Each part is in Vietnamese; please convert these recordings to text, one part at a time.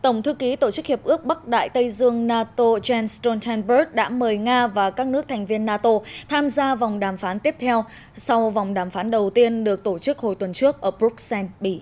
Tổng thư ký Tổ chức Hiệp ước Bắc Đại Tây Dương NATO Jens Stoltenberg đã mời Nga và các nước thành viên NATO tham gia vòng đàm phán tiếp theo sau vòng đàm phán đầu tiên được tổ chức hồi tuần trước ở Bruxelles, Bỉ.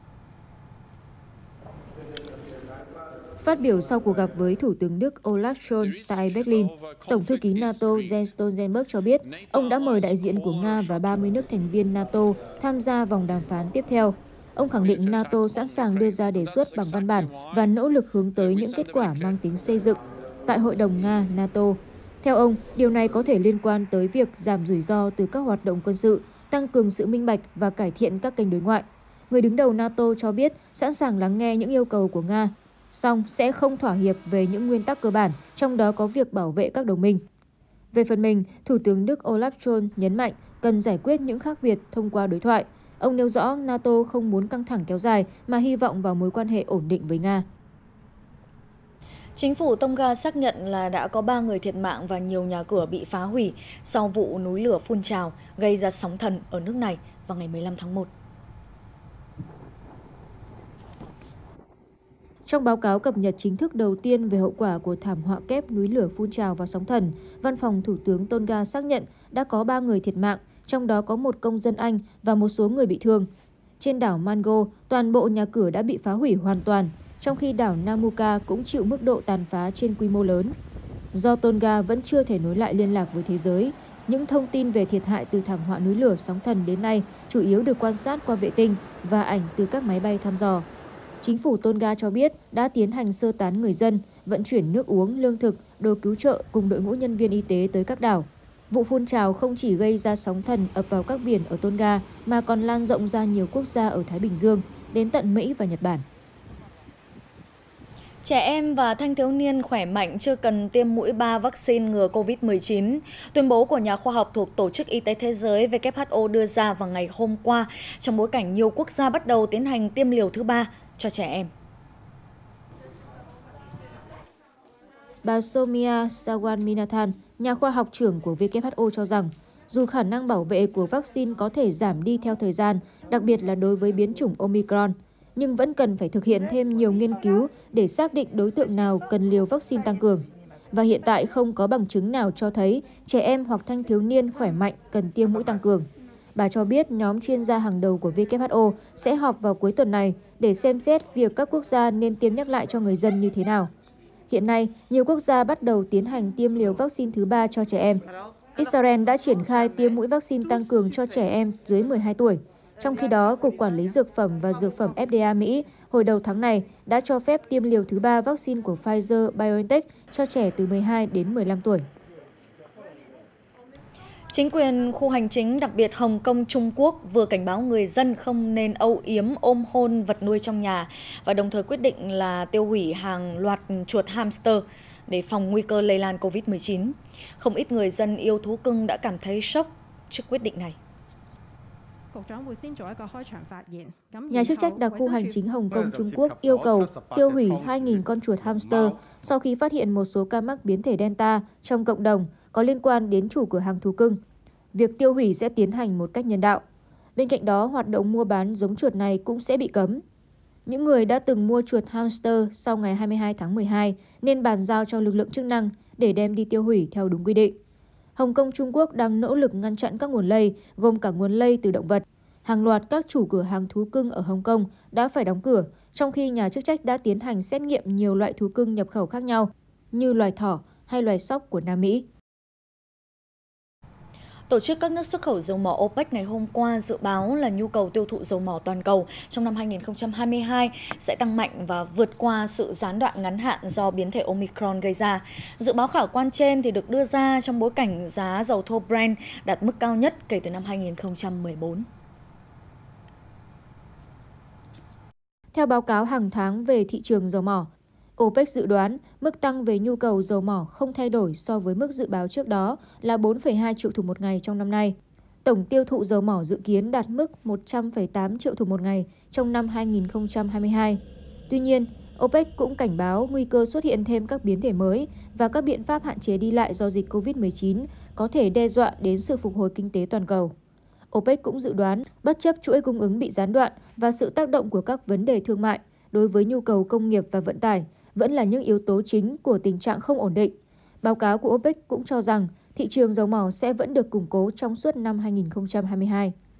Phát biểu sau cuộc gặp với Thủ tướng Đức Olaf Scholz tại Berlin, Tổng thư ký NATO Jens Stoltenberg cho biết ông đã mời đại diện của Nga và 30 nước thành viên NATO tham gia vòng đàm phán tiếp theo. Ông khẳng định NATO sẵn sàng đưa ra đề xuất bằng văn bản và nỗ lực hướng tới những kết quả mang tính xây dựng tại Hội đồng Nga-NATO. Theo ông, điều này có thể liên quan tới việc giảm rủi ro từ các hoạt động quân sự, tăng cường sự minh bạch và cải thiện các kênh đối ngoại. Người đứng đầu NATO cho biết sẵn sàng lắng nghe những yêu cầu của Nga, song sẽ không thỏa hiệp về những nguyên tắc cơ bản, trong đó có việc bảo vệ các đồng minh. Về phần mình, Thủ tướng Đức Olaf Scholz nhấn mạnh cần giải quyết những khác biệt thông qua đối thoại. Ông nêu rõ NATO không muốn căng thẳng kéo dài mà hy vọng vào mối quan hệ ổn định với Nga. Chính phủ Tonga xác nhận là đã có 3 người thiệt mạng và nhiều nhà cửa bị phá hủy sau vụ núi lửa phun trào gây ra sóng thần ở nước này vào ngày 15 tháng 1. Trong báo cáo cập nhật chính thức đầu tiên về hậu quả của thảm họa kép núi lửa phun trào và sóng thần, Văn phòng Thủ tướng Tonga xác nhận đã có 3 người thiệt mạng, trong đó có một công dân Anh và một số người bị thương. Trên đảo Mango, toàn bộ nhà cửa đã bị phá hủy hoàn toàn, trong khi đảo Namuka cũng chịu mức độ tàn phá trên quy mô lớn. Do Tonga vẫn chưa thể nối lại liên lạc với thế giới, những thông tin về thiệt hại từ thảm họa núi lửa sóng thần đến nay chủ yếu được quan sát qua vệ tinh và ảnh từ các máy bay thăm dò. Chính phủ Tonga cho biết đã tiến hành sơ tán người dân, vận chuyển nước uống, lương thực, đồ cứu trợ cùng đội ngũ nhân viên y tế tới các đảo. Vụ phun trào không chỉ gây ra sóng thần ập vào các biển ở Tonga mà còn lan rộng ra nhiều quốc gia ở Thái Bình Dương, đến tận Mỹ và Nhật Bản. Trẻ em và thanh thiếu niên khỏe mạnh chưa cần tiêm mũi 3 vaccine ngừa COVID-19. Tuyên bố của nhà khoa học thuộc Tổ chức Y tế Thế giới WHO đưa ra vào ngày hôm qua trong bối cảnh nhiều quốc gia bắt đầu tiến hành tiêm liều thứ 3 cho trẻ em. Bà Soumya Swaminathan, nhà khoa học trưởng của WHO cho rằng, dù khả năng bảo vệ của vaccine có thể giảm đi theo thời gian, đặc biệt là đối với biến chủng Omicron, nhưng vẫn cần phải thực hiện thêm nhiều nghiên cứu để xác định đối tượng nào cần liều vaccine tăng cường. Và hiện tại không có bằng chứng nào cho thấy trẻ em hoặc thanh thiếu niên khỏe mạnh cần tiêm mũi tăng cường. Bà cho biết nhóm chuyên gia hàng đầu của WHO sẽ họp vào cuối tuần này để xem xét việc các quốc gia nên tiêm nhắc lại cho người dân như thế nào. Hiện nay, nhiều quốc gia bắt đầu tiến hành tiêm liều vaccine thứ 3 cho trẻ em. Israel đã triển khai tiêm mũi vaccine tăng cường cho trẻ em dưới 12 tuổi. Trong khi đó, Cục Quản lý Dược phẩm và Dược phẩm FDA Mỹ hồi đầu tháng này đã cho phép tiêm liều thứ 3 vaccine của Pfizer-BioNTech cho trẻ từ 12 đến 15 tuổi. Chính quyền khu hành chính đặc biệt Hồng Kông, Trung Quốc vừa cảnh báo người dân không nên âu yếm ôm hôn vật nuôi trong nhà và đồng thời quyết định là tiêu hủy hàng loạt chuột hamster để phòng nguy cơ lây lan COVID-19. Không ít người dân yêu thú cưng đã cảm thấy sốc trước quyết định này. Nhà chức trách đặc khu hành chính Hồng Kông, Trung Quốc yêu cầu tiêu hủy 2.000 con chuột hamster sau khi phát hiện một số ca mắc biến thể Delta trong cộng đồng có liên quan đến chủ cửa hàng thú cưng. Việc tiêu hủy sẽ tiến hành một cách nhân đạo. Bên cạnh đó, hoạt động mua bán giống chuột này cũng sẽ bị cấm. Những người đã từng mua chuột hamster sau ngày 22 tháng 12 nên bàn giao cho lực lượng chức năng để đem đi tiêu hủy theo đúng quy định. Hồng Kông, Trung Quốc đang nỗ lực ngăn chặn các nguồn lây, gồm cả nguồn lây từ động vật. Hàng loạt các chủ cửa hàng thú cưng ở Hồng Kông đã phải đóng cửa, trong khi nhà chức trách đã tiến hành xét nghiệm nhiều loại thú cưng nhập khẩu khác nhau, như loài thỏ hay loài sóc của Nam Mỹ. Tổ chức các nước xuất khẩu dầu mỏ OPEC ngày hôm qua dự báo là nhu cầu tiêu thụ dầu mỏ toàn cầu trong năm 2022 sẽ tăng mạnh và vượt qua sự gián đoạn ngắn hạn do biến thể Omicron gây ra. Dự báo khả quan trên thì được đưa ra trong bối cảnh giá dầu thô Brent đạt mức cao nhất kể từ năm 2014. Theo báo cáo hàng tháng về thị trường dầu mỏ, OPEC dự đoán mức tăng về nhu cầu dầu mỏ không thay đổi so với mức dự báo trước đó là 4,2 triệu thùng một ngày trong năm nay. Tổng tiêu thụ dầu mỏ dự kiến đạt mức 100,8 triệu thùng một ngày trong năm 2022. Tuy nhiên, OPEC cũng cảnh báo nguy cơ xuất hiện thêm các biến thể mới và các biện pháp hạn chế đi lại do dịch COVID-19 có thể đe dọa đến sự phục hồi kinh tế toàn cầu. OPEC cũng dự đoán, bất chấp chuỗi cung ứng bị gián đoạn và sự tác động của các vấn đề thương mại, đối với nhu cầu công nghiệp và vận tải vẫn là những yếu tố chính của tình trạng không ổn định. Báo cáo của OPEC cũng cho rằng thị trường dầu mỏ sẽ vẫn được củng cố trong suốt năm 2022.